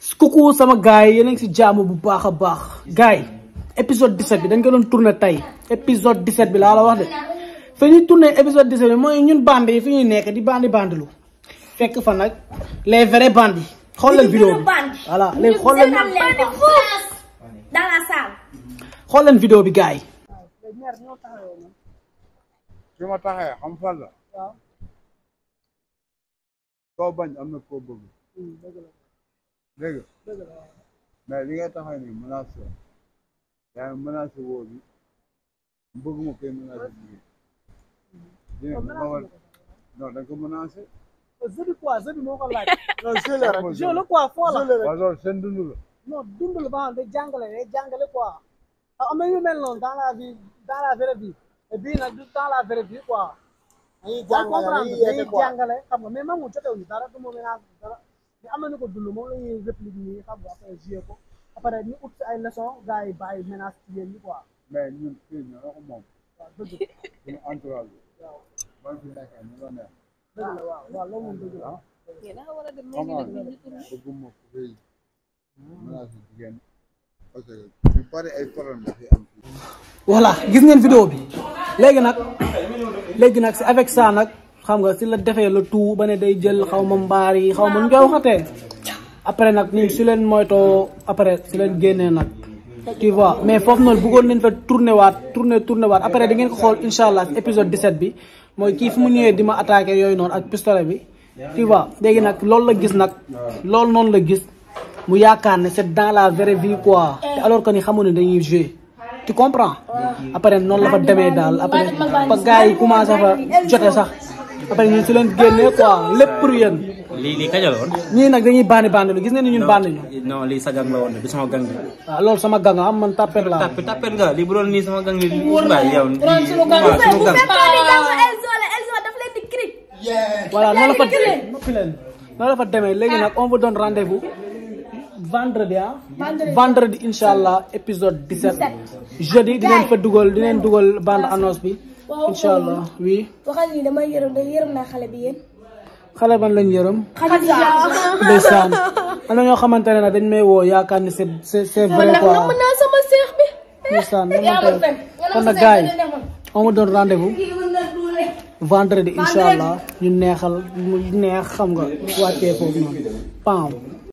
coucou sama gars yi yéen a ngi si jaamu bu baax a baax gars yi épisode 17 bi dañ ko doon tourné tey épisode 17 bi laa la wax de fi ñuy tourné épisode 17 bi mooy ñun bande yi fi ñuy nekk di bandilu fekk fa nag les vrais bandits yi xool leen vidéo bi voilà léegi xool leen dans la salle. xool leen vidéo bi gars yi. fi ma taxee xam fan la. waaw. koo bañ am na koo bëgg. dëgg mais li ngay taxaw nii menace la yaa ngi menacé woo bi bëgguma koy menacé jigéen non da nga ko menacé jeudi quoi jeudi moo ko laaj. non jeu la rek jeu la quoi foo la. waaw loolu seen dund la non dund la ba xam day jàngale quoi am na yu mel noonu dans la vie dans la vraie vie et bii nag du dans la vraie vie quoi. dañuy jàngale xam nga mais man moom jotewuñu dara du ma menacé dara. am na ñu ko dund moom la ñuy réplique nii xam nga après joué ko après ñu ut ay leçon gars yi bàyyi menace ci yéen ñi quoi. mais ñun fii ñoo ko moom. waaw dëgg suñu entourage bi. waaw man fi nekkee ñu la neex. dëgg la waaw waaw loolu moom dëgg la. bëgguma ko fii menace jigéen parce que yu bari ay problème la fi am. voilà gis ngeen vidéo bi léegi nag c'est avec ça nag. xam nga si la defee le tout ba ne day jël xaw ma mbaar yi xaw ma nu koy waxatee après nag nii si leen moytoo après si leen génnee nag tu vois mais foofu noonu bëggoon nañ fa tourné waat après da ngeen ko xool incha allah épisode 17 bi mooy kii fu mu ñëwee di ma attaqué yooyu noonu ak pistolet bi tu vois léegi nag loolu la gis nag loolu noonu la gis mu yaakaar ne c'est dans la vraie vie quoi te alors que ni xamu ne dañuy jouer tu comprends après noonu la fa demee daal après ba gars yi commencé fa jote sax après ñun si leen génnee quoi lépp pour yéen. lii kañ la woon. ñii nag dañuy bandi lu gis nga ni ñun bandi ñu. non lii sa gang la woon du sama gang bi. waaw loolu sama gang am man tapet laa. tapet nga lii bu doon nii sama gang bi. waaw yow lii voilà noonu la fa demee léegi nag on vous donne rendez-vous vendredi incha allah épisode 17 jeudi dinañ dugal bande annonce bi. incha allah oui. waxal ni dama yërëm naa xale bi yéen. xale ban lañ yërëm. ndeysaan am na ñoo xamante ne nag dañ may woo yaakaar ni c'est vrai quoi. mën naa sama seex bi. ndeysaan kon nag gars yi on me donne rendez-vous vendredi incha allah ñu neexal mu neex xam nga wàccee foofu noonu pam